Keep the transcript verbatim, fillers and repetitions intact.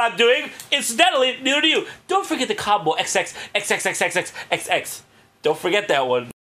not doing. Incidentally, neither do you. Don't forget the combo X X X X X X X X X. Don't forget that one.